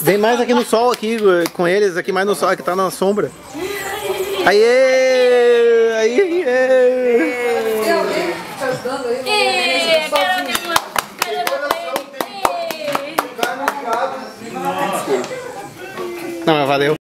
Vem mais aqui no sol, aqui com eles, aqui mais no sol, que tá na sombra. Aê! Aê! Não, mas valeu.